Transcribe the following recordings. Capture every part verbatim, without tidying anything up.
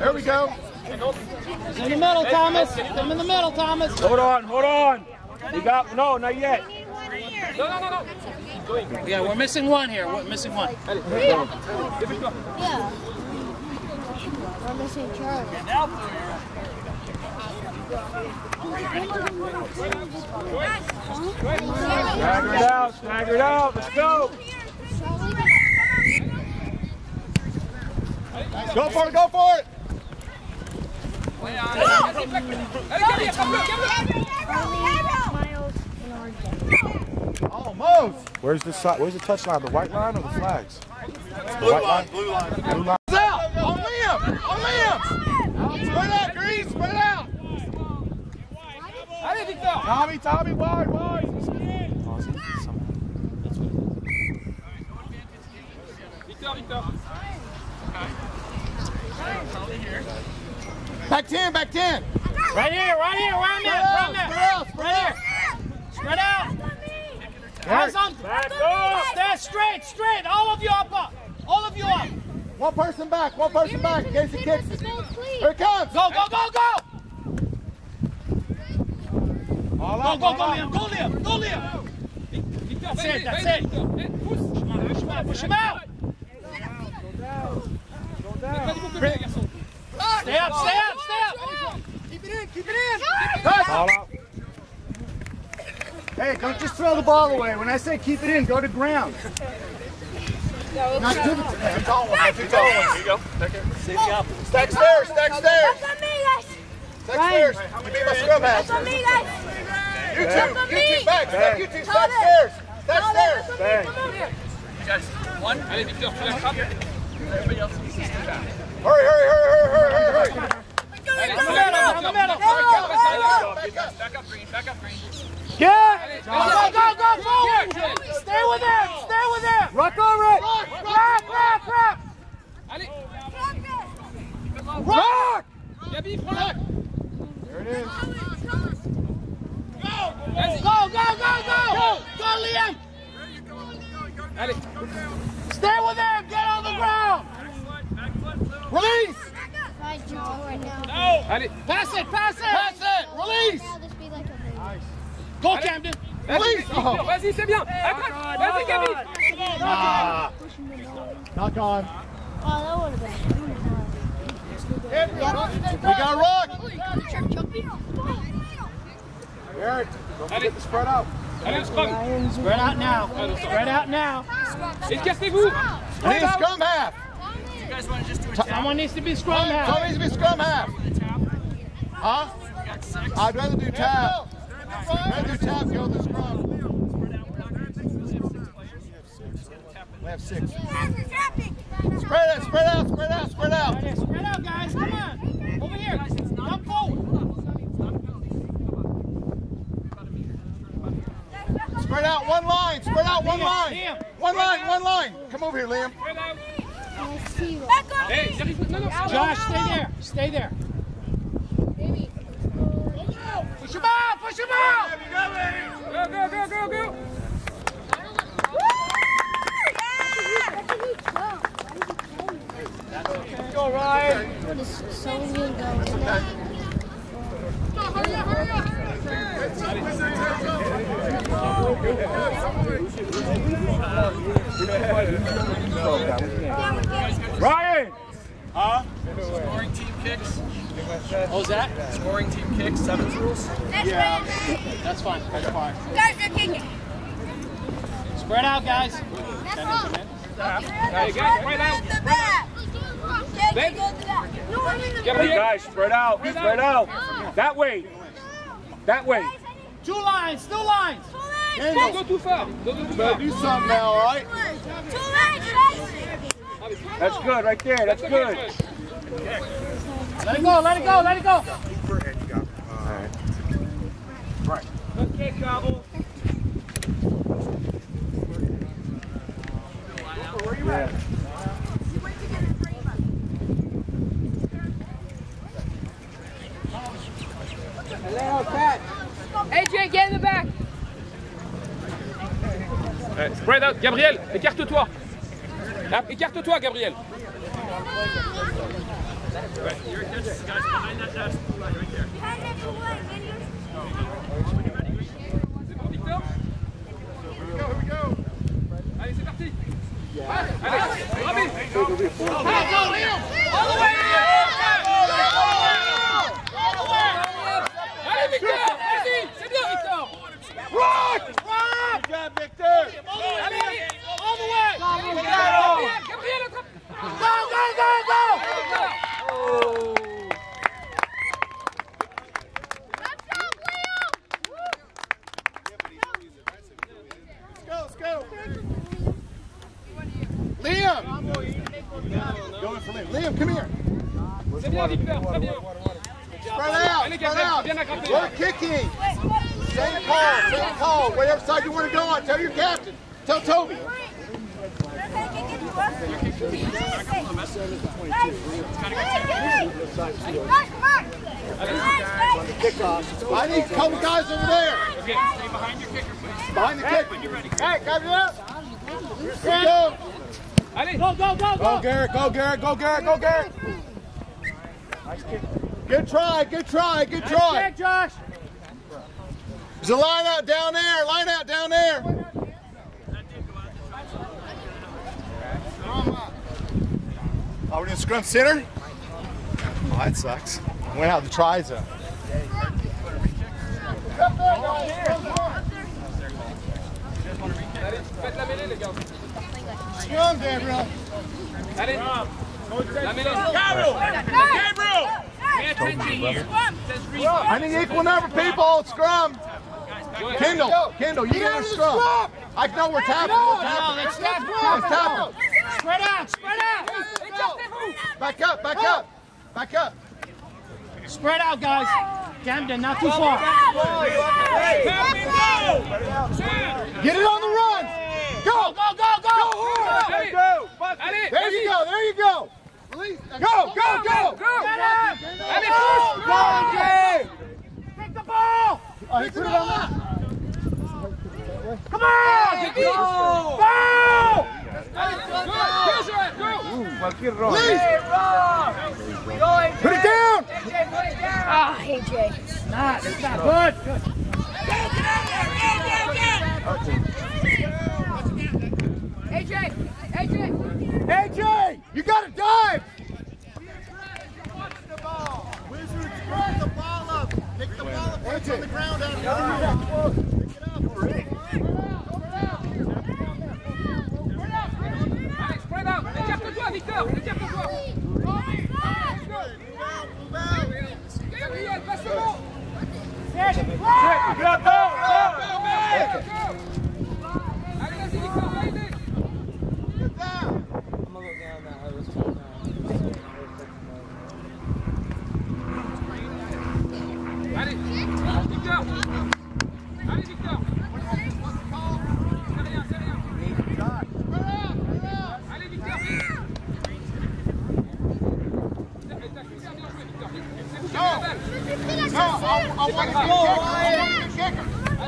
There we go. He's in the middle, Thomas. I'm in the middle, Thomas. Hold on, hold on. You got, no, not yet. No, no, no, no. Yeah, we're missing one here. We're missing one. Yeah. We're missing Charlie. Stagger it out, stagger it out. Let's go. Go for it, go for it. Almost. Where's the side? Where's the touchline? The white line or the flags? The Blue white line, blue line. Blue line. It's out. On Liam. On Liam. Spread out, Grease. Spread it out. Allez, Victor. Tommy, Tommy, wide, wide. Victor, Victor. Back ten, back ten. Right here, right here, around there, around there. Spread out, spread out. Spread out. Hands on. Stand straight, straight. All of you up, up. All of you up. One person back, one person back in case he kicks it. Here it comes. Go, go, go, go. All Go, out, go, all go, out. Liam. Go, Liam. Go, Liam. That's it, that's it. Push him out, push him out, push him out. Stay up, stay up, stay up. Keep it in, keep it in. All out. Hey, don't just throw the ball away. When I say keep it in, go to ground. Not give it to him. Two tall ones, two tall ones. Here you go. Stack stairs, stack stairs. Stack stairs. You be my scrum half. You two, you two back. Stack, you two, stack stairs. Stack stairs. Bang. Guys, one. Allez, Victor, tu la frappes. Everybody else needs to stay back. Hurry, hurry, hurry, hurry, hurry, hurry. Allez, dans le middle, dans le middle. Back up, Green, back up, Green. Get! Go, go, go, go, forward! Stay with him! Stay with him! Rock over it! Rock, rock, rock! Allez! Rock! Gabi, prends-le! There it is. Go, go, go, go! Go, Liam! Allez! Stay with him! Get on the ground! Release! Allez! Pass it, pass it! Pass it! Release! Go, Camden! Release! Vas-y, vas-y, c'est bien! Attaque! Vas-y, Gabi! Ah. Knock on. Oh, that would have been. We got rock! Eric, don't forget to spread out. Allez, le scrum! Spread out now. Spread out now. Escassez-vous! I need a scrum half. You guys want to just do a tap? Someone needs to be scrum half. Someone needs to be scrum half. Huh? I'd rather do tap. I'd rather do tap, go to scrum. We have six. Spread it, spread out, spread out, spread out. Spread out, guys. Come on. Over here. Come forward. Spread out one line, spread out one line. One line, one line. Come over here, Liam. Hey, j'arrive! Non, non! Josh, stay there. Stay there. Push him out! Push him out! Go, go, go, go, go! Go, Ryan. What is so new going? Hurry up, hurry up. Ryan! Huh? Scoring team kicks. What was that? Scoring team kicks, seventh rules. Yeah. That's fine. That's fine. Guys, they're kicking. Spread out, guys. Allez, guys, spread out! Ben! Hey Gabriel! guys, spread out, spread out. That way. That way. Two lines, two lines. Don't go too far! Don't go too far! Do something now, all right? That's good right there. That's good. Let it go, let it go, let it go. Right. Okay, Gobble. Where you at? Hello, Pat. A J, get in the back! Ouais, spread out. Gabriel, écarte-toi. Ah, écarte-toi, Gabriel. Your catch, guys, behind that dash line right there. C'est bon, Victor? Here we go, here we go. Allez, c'est parti. Allez, Robin. All the way! All the way! Allez, Victor, vas-y, c'est bien, Victor. Rock! Rock! Good job, Victor. Allez, All the way! Gabriel, Gabriel, attrape. Go, go, go, go! Let's go, let's go. Liam! Going for Liam. Liam, come here. C'est bien, Victor, très bien. Spread out, Allez, spread Gabriel, out. bien attrapé. We're kicking. Same call, same call. Whatever side you want to go on. Tell your captain. Tell Toby. I need a couple guys over there. Okay, stay behind your kicker, please. Behind the kick. Hey, guys, up. Here we go. Allez, Go, go, go, Go, Garrett. Go, Garrett. Go, Garrett. Go, Garrett. Good try. Good try. Good try. Good, Josh. There's a line out down there. Line out down there. Oh, we're going to scrum center? Oh, that sucks. Went out the try zone. faites la mêlée, les gars. Scrum, Gabriel. Allez, la mêlée. Gabriel! Gabriel! Pay attention here. I need equal number of people. Scrum. Kendall, Kendall, you got to scrum. I know we're tapping. We're tapping. Let's tap. Let's tap. Spread out, spread out. Back up, back up, back up. Spread out, guys. Camden, not too far. Get it on the run. Go, Go, go, go. Allez, go. Allez, there you go, there you go. Release. Go, go, go. Go. Allez, pousse. Go, Jay. Take the ball. Oh, he put it on that. Come on. Go. Ball. Allez, go. Go, Joël, go. Release. Put it down. Ah, A J. Nah, that's not good. Good. A J, A J. A J, you got to dive. Wizards, pick the ball up. Pick the ball up. It's on the ground out here. Pick it up. Allez, spread out. Écarte-toi, Victor. Écarte-toi. Gabriel, passe le ball. Set. Go, go, allez, vas-y, Victor, validez. Allez, Victor. Allez, Victor. C'est rien, c'est rien. Allez, Victor, vite. T'as super bien joué, Victor. Vite. C'est vous qui avez la balle. No, I, I want to get kicker.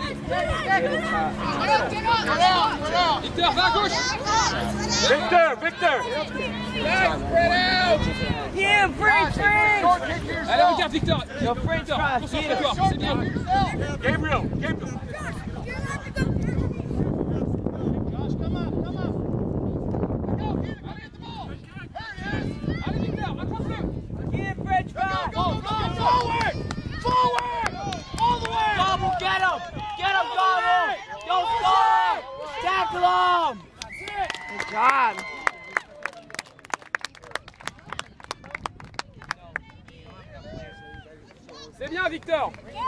Victor, va à gauche. Victor, Victor. Yeah, free, free. Allez, regarde, Victor. Victor, concentre-toi, c'est bien. Gabriel, Gabriel. Allez, Victor, rattrape-le. Forward! Forward! All the way! Gobble, get him! Get him, Gobble! Don't stop! Tackle him! Good job. C'est bien, Victor.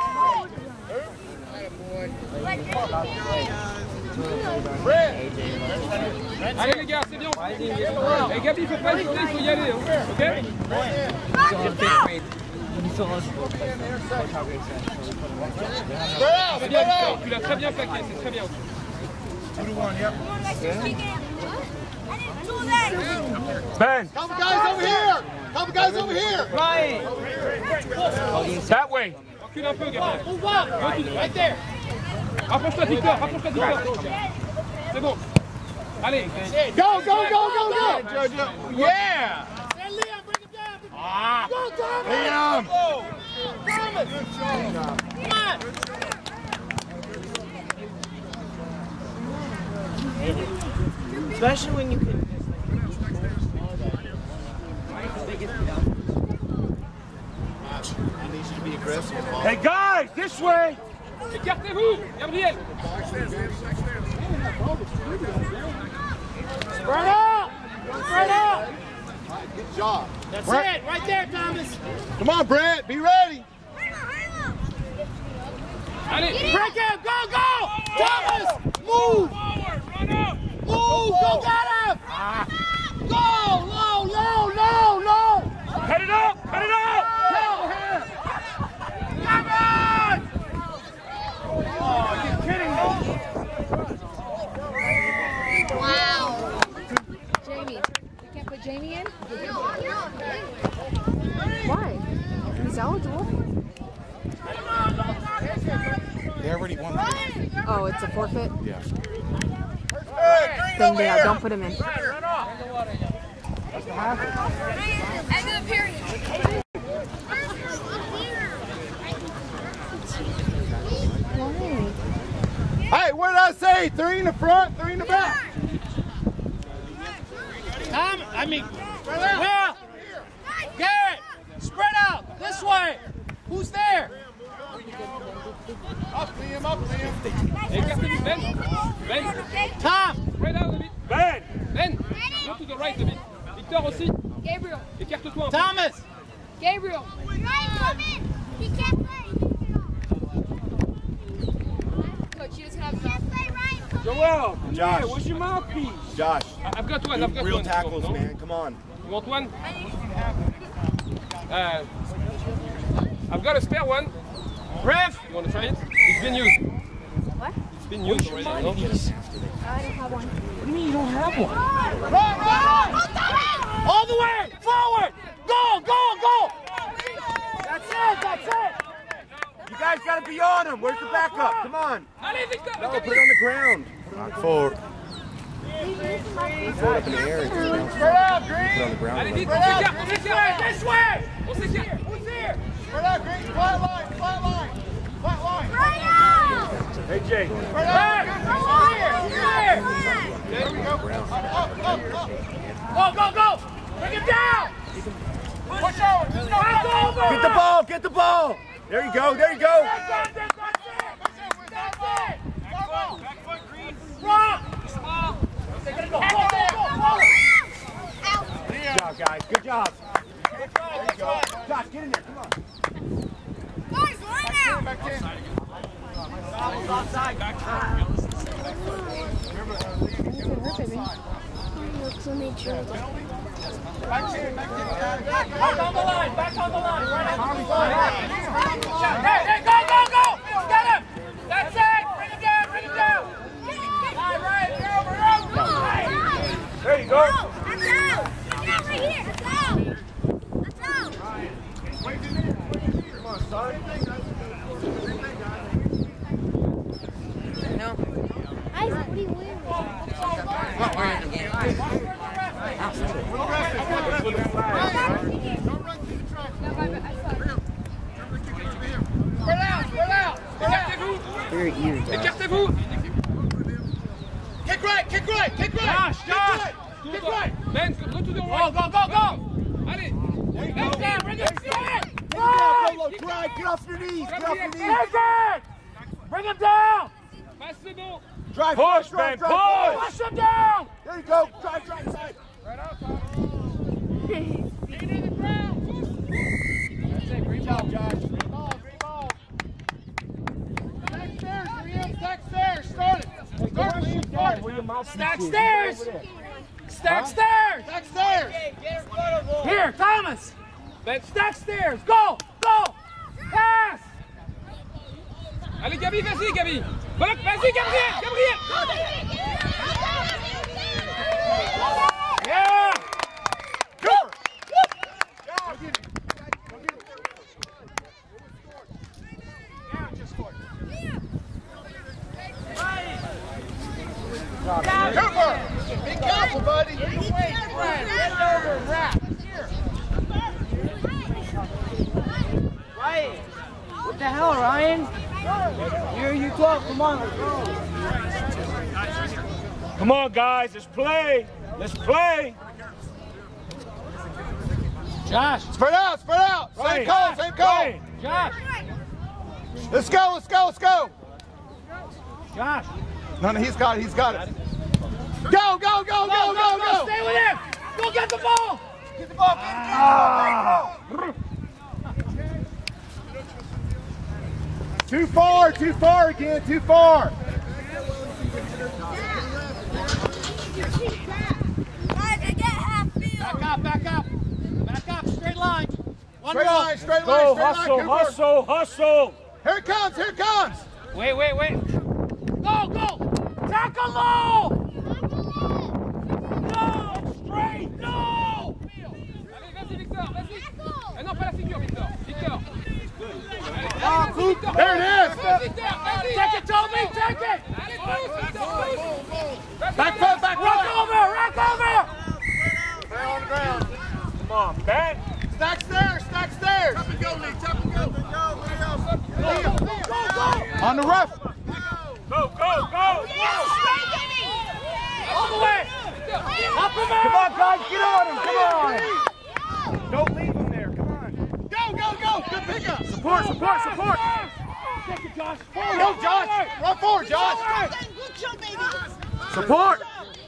Allez, les gars, c'est bien. Et Gabi, il faut pas hésiter, il faut y aller. Hein. Ok? C'est bien, Victor. Tu l'as très bien plaqué, c'est très bien. Ben, Couple guys over here. Couple guys over here. that way. Recule un peu, Gabriel. Move up! Right there! Rapproche-toi, Victor. Rapproche-toi, Victor. C'est bon. Allez. Go, go, go, go, go. Yeah. Hey, Liam, bring him down! Ah, Ah. Go, Thomas! Liam! Thomas! Come on! Especially when you can. I need you to be aggressive. Hey guys, this way! Écartez-vous, Gabriel. Spread out! Spread out! Good job. That's it, right there, Thomas. Come on, Brett, be ready. Allez. Break him, go, go! Thomas, move! Forward, run up. Move, go get him! Ah. Go, low, low, low, low! Cut it up! Cut it up! Go, here! Come on! Oh, you're kidding me. Wow. Jamie, you can't put Jamie in? Why? He's eligible. They already won the Oh, it's a forfeit? Yeah. Then yeah, don't put him in. Run off! End of the period. Hey, what did I say? Three in the front, three in the back. Tom, I mean, Will, Garrett, spread out, this way. Who's there? Up, Liam, up, Liam. Écartez-vous, Ben. Ben. Tom, Spread out a bit. Ben! Ben. Go to the right a bit. Victor aussi. Gabriel. Écarte-toi un peu. Thomas. Gabriel. He can't play. Coach, you just have to. Joel, come Josh. here. Where's your mouthpiece? Josh, I've got one, I've got real one. tackles, No? man. Come on. You want one? Uh, I've got a spare one. Ref. You want to try it? It's been used. What? It's been used already. No? I don't have one. What do you mean you don't have one? Run, run! All the way, forward! Go, go, go! That's it, that's it! You guys gotta be on him. Where's the backup? Come on. Allez, Victor, No, Victor. put it on the ground. Knock forward. Throw it up in the air and just bounce Spread out, put it on Green! the ground. Allez, vite, on Spread out, s'écarte, on this way, s'écarte. this way! On s'écarte. Who's here? Spread out, Green. Flat line, flat line. Flat line. Hey, Jay. Spread out. Here, here! There we go. Up, up, up, up. Go, go, go! Bring him down! Push over. Let's go. Back over! Get the ball. Get the ball. There you go. There you go. That's it, that's it! That's it! Back foot. Back foot, Green. Rock! They're gonna go, go, go, go, go! Good job, guys. Good job. There you go. Josh, get in there. Come on. Boys, line out. Back in. Back in, back in. Back on the line, back on the line, right on the line. Hey, hey, go, go, go! Get him! That's it! Bring him down, bring him down! Right, right, over, over, right! There you go. Let's go. Get out right here. Let's go. Let's go. Come on, son. Isaac, what are you wearing? Don't run through the track. Spread out, spread out! Écartez-vous. Very ears. Écartez-vous. Kick right, kick right, kick right! Josh, Josh. Kick right! Ben, go to the Go, right. go, go, go! Allez. Bring down, bring him down! Go, go, go. Drive. Get off your knees. Get off your knees. Nathan! Bring him down! Passe, c'est bon. Drive. Push, drive, Ben, drive. push. Push him down! There you go. Drive, drive, drive. Great job, Josh. Great ball, great ball. Back stairs, Liam. Back stairs. Start it. Start, Liam. Start it. Stack stairs! Stack stairs! Back stairs. Here, Thomas! Ben. Stack stairs! Go! Go! Pass! Allez, Gabi, vas-y, Gabi. Buck, vas-y, Gabriel, Gabriel. Yeah! Cover. Cooper. Be careful, buddy. Get over and wrap. Here. Ryan! What the hell, Ryan? Here you talk, come on, let's go. Come on, guys, let's play. Let's play. Josh! Spread out, spread out. Same Ryan. call, same call. Ryan. Josh! Let's go, let's go, let's go. Josh! No, no, he's got it, he's got it. Go, go, go, go, go, go. Stay with him! Go get the ball! Get the ball, get Ah. the ball. Too far, too far again, too far. Back up, back up! Back up, straight line! One Straight roll! line, straight line, Go, straight hustle, line, Cooper. hustle, hustle. Here it comes, here it comes. Wait, wait, wait! Go, go! Tackle low! No! Straight! No! Allez, vas-y, Victor, vas-y. Ah non, pas la figure, Victor. Victor. Ah, Luke, there it is. Vas, Victor, vas-y. Take it, Toby! Take it! Allez, pousse, Victor, pousse. Back foot, back Rock foot. over! Rock over! Stay on the ground. Come on, Ben. Stack stairs, stack stairs. Up and go, Lee, up and go. Liam, go, go, go. On the ref. Go, go, go. All the way! Up him Come on, guys, get on him. Come on. Don't leave him there. Come on. Go, go, go. Good pickup. Support, support, support. Take it, Josh! Go, Josh. Run forward, Josh. Support.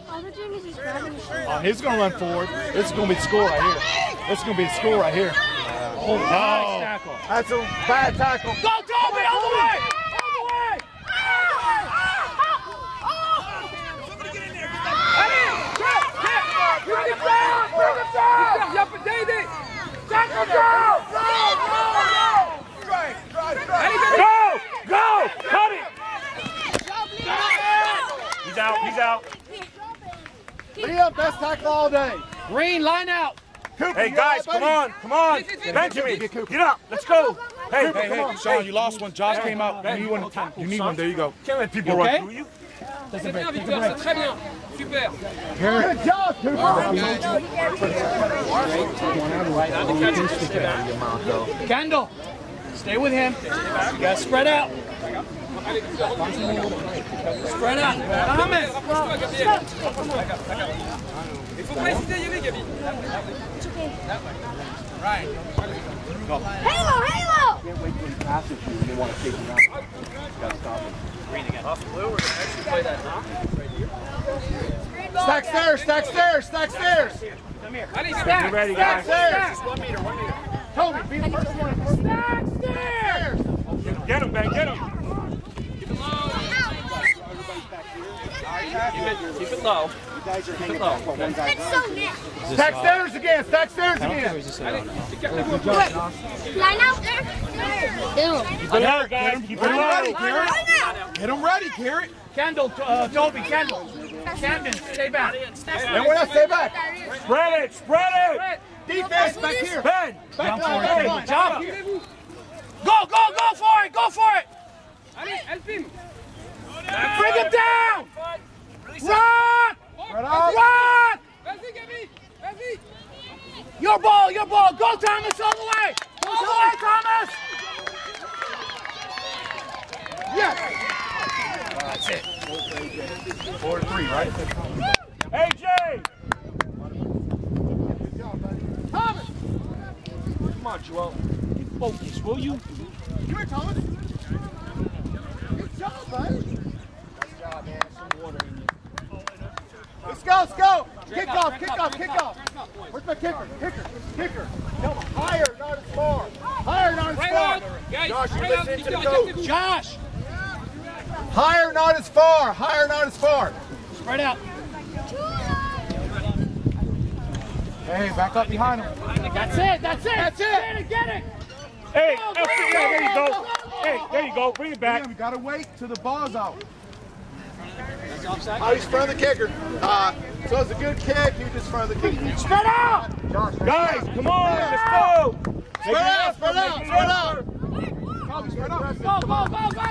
Oh, he's going to run forward. This is going to be the score right here. This is going to be the score right here. Oh, nice tackle. That's a bad tackle. Go, Toby! All the way! All the way! Allez, go, hit. Bring it down, bring it down. Victor, viens peut t'aider. Tackle down! Allez, Gabi. Go, go, cut it. He's out, he's out. Liam, best tackle all day. Green, line out! Cooper, Hey, you guys, all right, come buddy? on, come on. Benjamin, get up. Let's go. Hey, Hey, hey, Sean, you lost one. Josh came out. You need one. You need one. There you go. Can't let people Okay? run through you. C'est bien, Victor, c'est très bien. Super. Good job, Cooper. Kendall, stay with him. You gotta spread out. Spread out. Thomas. Rapproche-toi, Gabriel. Il faut pas hésiter à y aller, Gabi. Halo, Halo! Stack stairs, stack stairs, stack stairs. Allez, Get Gabi. ready, Stack guys. stairs. One meter, one meter. Toby, be the first one. Stack stairs. Get him, Ben. Get him. Keep it low. It's so nasty. Stack stairs again, stack stairs again. Line out there. Keep it low, guys. Keep it Get him ready, low. Garrett. Get him ready, Garrett. Kendall, uh, Toby, Kendall. Camden, stay back. And we're not stay back. Spread it. Spread it. Defense back here. Ben. Back line, Hey, back line. jump. Go, go, go for it. Go for it. Allez, Elfim. Bring it down. Run. Right out. Run. Vas-y, Gabi. Vas-y. Your ball, your ball. Go, Thomas, all the way. All the way, Thomas. Yes. That's it. Four to three, right? A J. Thomas. Come on, Joel. Get focused, will you? Come here, Thomas. Good job, buddy. Nice job, man. Some water in you. Let's go, let's go. Kick off, kick off, kick off. Where's my kicker? Kicker, kicker. Come on. Higher, not as far. Higher, not as Right far. out. Guys, Josh, you right out. listen to the Victor, coach. écartez-vous. Josh, Higher, not as far. Higher, not as far. spread out. Hey, back up behind him. That's it. That's it. That's it. Get it. Get it. Hey, Go, F- go, yeah, there you go, go. go, go, Hey, there you go. Bring it back. You gotta wait till the ball's out. Oh, he's front of the kicker. Uh, so it's a good kick. You just front of the kicker. Spread out. Guys, come on. Let's go. Spread out, spread out, spread out. Go, go, go, go.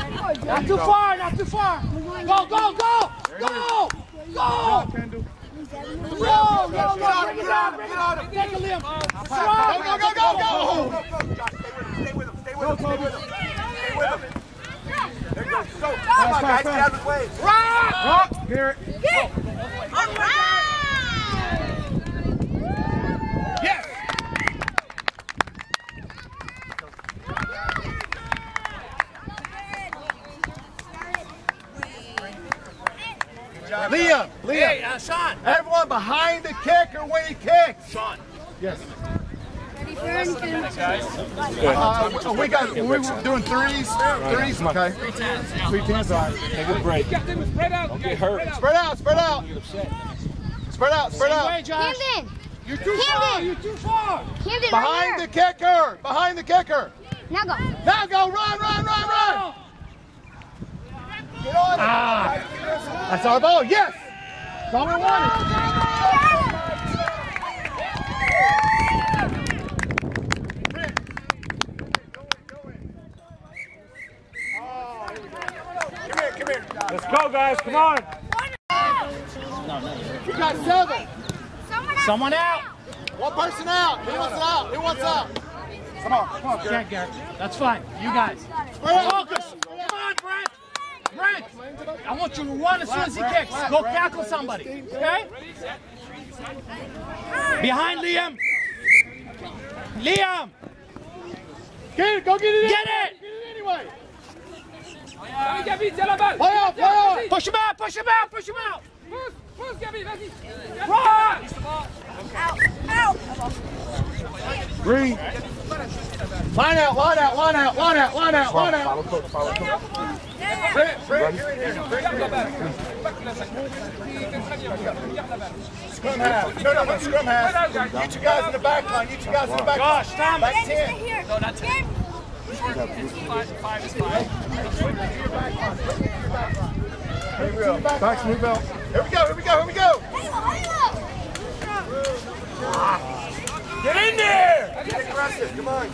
Not too far. Not too far. Go, go, go. Go. Go. Go, go, go, bring it on, bring it on. Take a limb. Go, go, go, go, go. Stay with him, stay with him, stay with him. Stay with him. There you go. Go. Come on, guys, get out of the way. Rock! Rock, Garrett. All right. Yes. Liam, Liam. Hey, uh, Sean. Everyone behind the kicker when he kicks. Sean. Yes. Ready for anything? Uh, we got. We were doing threes. Threes. Okay. Three tens, all right. Take a break. Captain, spread out. Don't get hurt. Spread out. Spread out. Spread out. Spread Way, out. Josh. Camden! You're too far. Camden! You're too far. Camden, Behind the right kicker. Behind the kicker. here. Now go. Now go. Run. Run. Run. Run. Get on it. Ah. That's our ball. Yes. That's all we wanted. Come here. Come here. Let's go, guys. Come on. You got seven. Someone out. One person out. Who wants out? Who wants out? Come on. Come on, Jack, Garrett. That's fine. You guys. Spread out. Focus. Come on, Brent. Brent. I want you to run as soon as he kicks. Go tackle somebody. Okay? Behind Liam. Liam. Get it. Go get it in. Get it. Get it anyway. Allez, Gabi, tiens la balle. Play out. Play out. Push him out. Push him out. Push him out. Pousse, pousse, Gabi, vas-y. Run. Green. Line out. Line out. Line out. Line out. Line out. Line out. Follow coach. Follow coach. Brent, Brent, you're in here. Garde la balle. Pas que la sac. Très bien, garde la balle. Scrum half. No, no, no. Scrum half. You two guys in the back line. You two guys in the back line. Gosh, Tom. Back ten. No, not ten. Here we go. Backs move out. Here we go. Here we go. Here we go. Get in there. Get aggressive. Come on.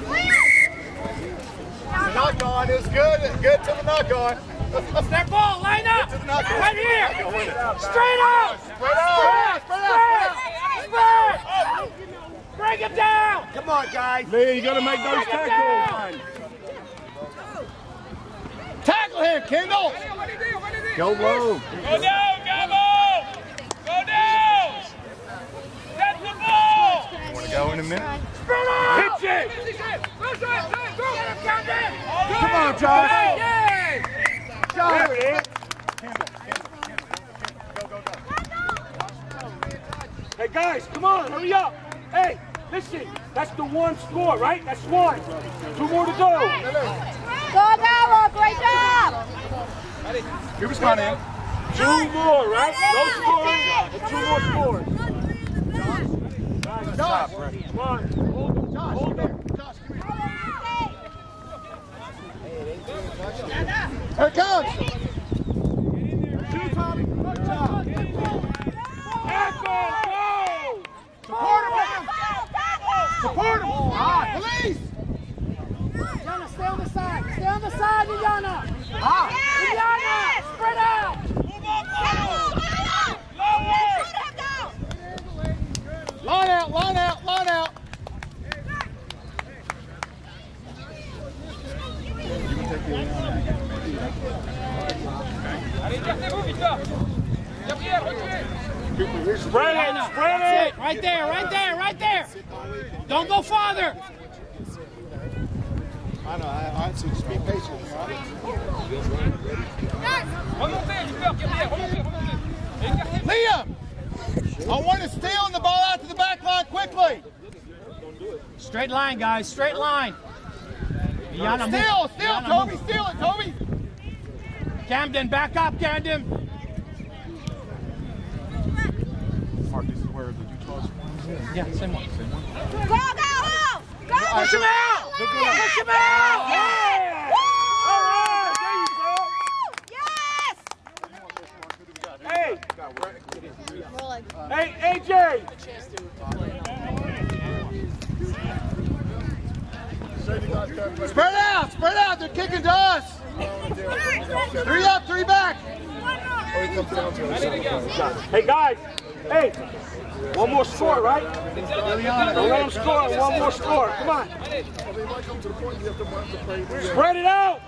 The knock on is good. Good to the knock on. Step ball. Line up. To the knock on. Right here. Straight out. Spread out. Spread out. Spread. Spread. Break him down. Come on, guys. Lee, you gotta make those Break him down. tackles. Tackle him, Kendall. Go low. Go down, Gabo. Go down. That's the ball. Want to go in a minute? Spread out. Pitch it. Come on, Josh. Hey, Josh. There it is. Go, go, go. Hey, guys, come on. Hurry up. Hey, listen. That's the one score, right? That's one. Two more to go. Go, Gabo. Great job. He was going in. Two more, right? No scoring and two more scores. Guys, stop, Brett. Come on. Hold them. Josh, Hold them. Josh, come here. Here it comes. Two, Tommy. Good job. Tackle, go! Support him, man. Support him. Ah, police. Yana, stay on the side. Stay on the side, Yana. Ah. Yana, spread out. Line out, line out, line out. allez, écartez-vous, Victor. Gabriel, reculez. Spread it, spread it. Right there, right there, right there. Don't go farther. I know, I, I so just be patient. Remontez, Victor, Gabriel, remontez, remontez. Et écartez-vous. Liam, I want to steal the ball out to the back line quickly. Straight line, guys, straight line. Yana, move. Steal, steal, Yana, Toby, move. steal it, Toby. Camden, back up, Camden. Mark, this is where the Utah's Yeah, same one. Go, go, go. Go. Push him out. Push him out. Yeah. All right, there you go. Yes. Hey, hey, A J. Spread out, spread out. They're kicking to us. Three up, three back. Hey, guys. Hey. One more score, right? Don't let them score. One more score. Come on. Spread it out.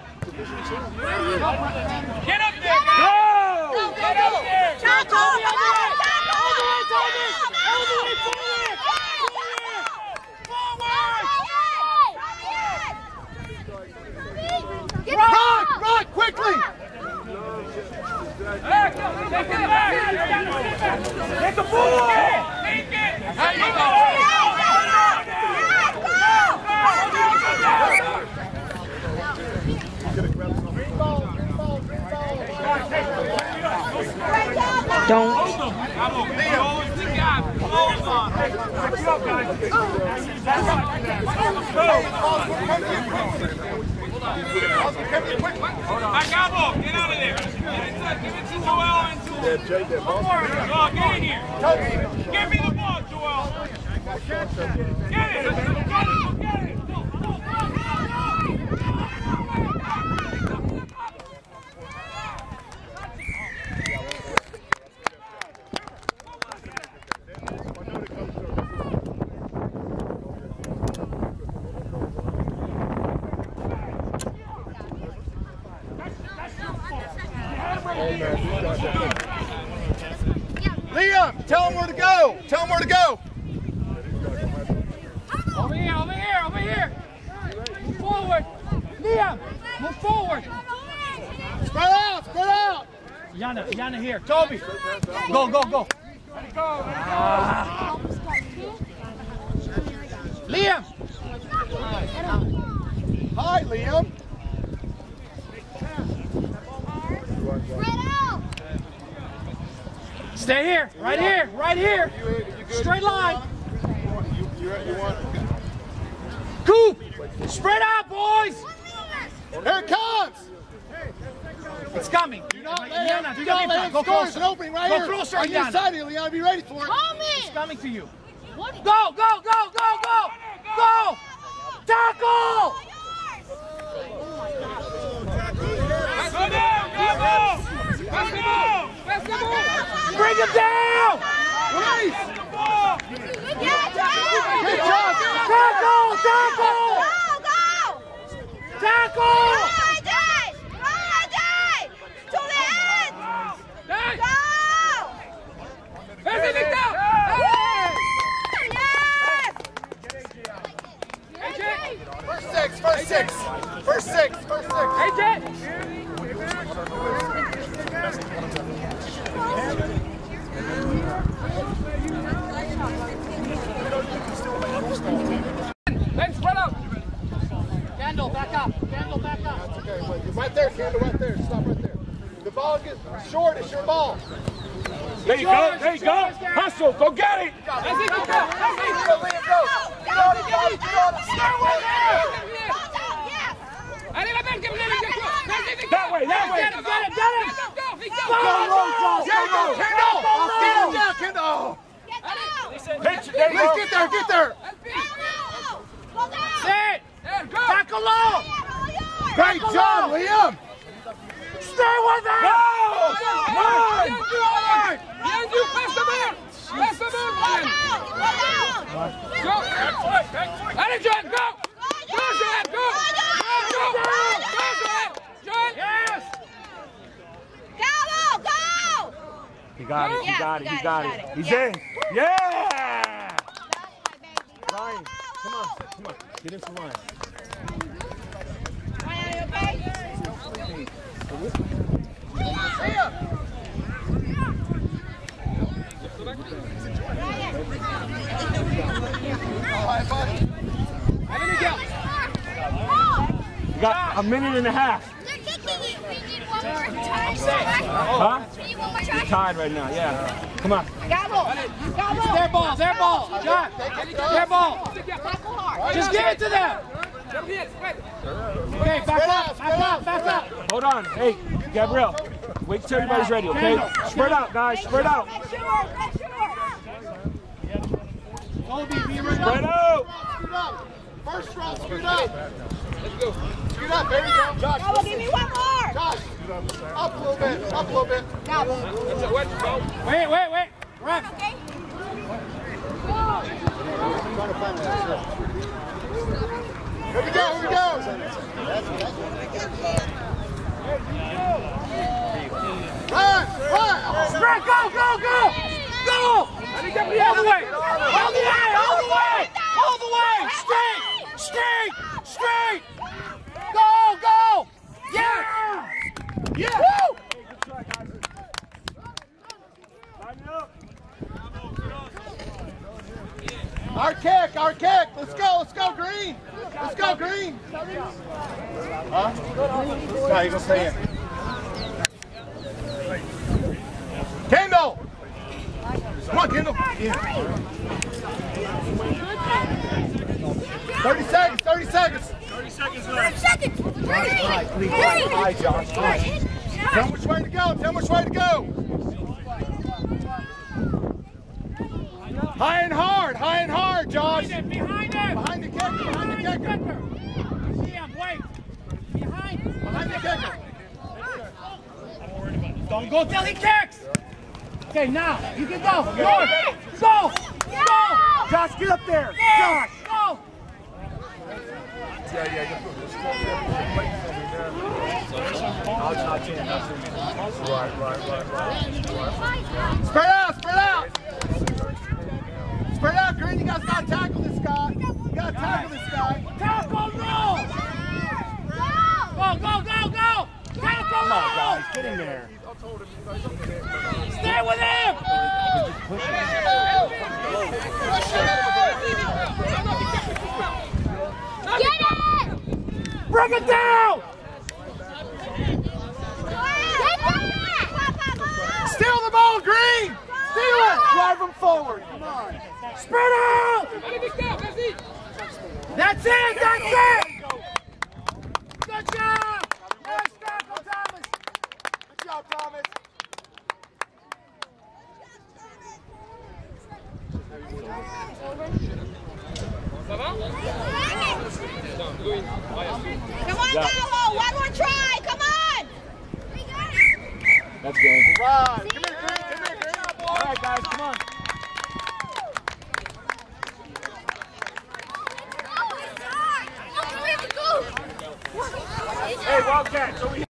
Get up there, guys. Go. Get up there. Tackle! All the way forward. All the way forward. Run! Run! Quickly! Take it back. Get the ball. Take it. There you go. Don't. Acabo, get out of there. Give it to Joel and to One more. Oh, get in here. Give me the ball, Joel. Get it. Get it. Get it. Liam, tell him where to go. Tell him where to go. Over here, over here, over here. Move forward. Liam, move forward. Spread out, spread out. Yana, Yana here. Toby. Go, go, go. Ah. Liam. Hi, Liam. Stay here, right here, right here. Straight line. Coop, spread out, boys. Here it comes. It's coming. Do not let Yana, him, do do not not let him go score. It's closer. an opening right Go here. closer, On your Yana. side here, Liam. Be ready for it. It's coming to you. Go, go, go, go, go, go. Tackle. Go down, go, go. Let's go. Let's go. Bring him down. Release. Good job! Tackle, tackle. Go, go! Tackle. Ride it! Ride it! To the end! Hey. Go! Vas-y, Victor. Yes! First six, first six. First six, first six. A J. Let's spread out. Candle, back up. Candle, back up. That's okay. Wait, right there, Kendall, right there. Stop right there. The ball gets short. It's your ball. There you go. There you go. Hustle. Go get it. Vas-y, Victor. Vas-y. Go, Liam, go. Get on it, Bobby. Get on it. Stay with him. Yes! Allez, la balle, Gabriel. Vas-y, Victor. That way, that way. Get him, get him, get him. Go, Victor. Go, Kendall, Kendall. Get him down, Kendall. Get down! Bitch, there you Let's go. get there, get there. Go down! Sit. Tackle low. Great job, Liam. Stay with him. Go. Run. Bien vu, passe the ball. Passe the ball, Ryan. Go. Allez, Joel, go. Go, Joel, go. Go, go. Go, Joel. Joel. Yes. Go! Go! He got it. He Yeah, got it. He got it. He's Yeah. in. Yeah. Ryan, come on. Come on. Get in for Ryan. Ryan, are you okay? Allez, les gars. You got a minute and a half. They're kicking it. We need one more time. Huh? We need one more You're time. tied right now. Yeah. Come on. Gobble! Gobble! Their ball, their ball. John, their ball. Tackle hard. Just give it to them. Okay, back up, back up, back up. Hold on. Hey, Gabriel. Wait till everybody's ready, okay? Spread out, guys. Spread out. Make sure, make sure. Toby, be ready. Spread out. First round, scoot up. Let's go. get up. There you go. Josh, Bravo, give me one more. Josh, up a little bit. Up a little bit. Bravo. That's it, wait, go. Wait, wait, wait. Ref. Okay. Here we go. Here we go. Run, run. Straight, go, go, go. Go. Allez, Gabriel, all the way. All the way, all the way. All the way. Straight, straight, straight. Go, go. Yeah. Yeah. Woo. Our kick, our kick. Let's go, let's go, Green. Let's go, Green. Huh? No, you're going to stay in. Kendall. Come on, Kendall. Yeah. thirty seconds, thirty seconds. thirty seconds. Hi, please. Hi, Josh. Hi. Tell him which way to go. Tell him which way to go. High and hard. High and hard, Josh. Behind him, behind him. Behind the kicker. Behind the kicker. See him, wait. Behind him. Behind the kicker. Don't go till he kicks. Okay, now, you can go. North. Go. Go. Josh, get up there. Josh, go. Yeah, yeah. Right, right, right, right. Spread out, spread out. Spread out, Green. You guys got to tackle this guy. You got to tackle this guy. Tackle, roll. Go, go, go, go. Tackle, roll. Come on, guys, get in there. Stay with him. Get it. Bring it down. Steal the ball, Green. Steal it. Drive them forward. Come on. Spread out. Allez, Victor, vas-y. That's it, that's it. Good job. Nice tackle, Thomas. Good job, Thomas. Ça va? Come on, Gallo. One more try. Come on. That's good. Right. Come here, Green. Come here, Green. All right, guys, come on. Oh, we have to go. Hey, Wildcats, over here.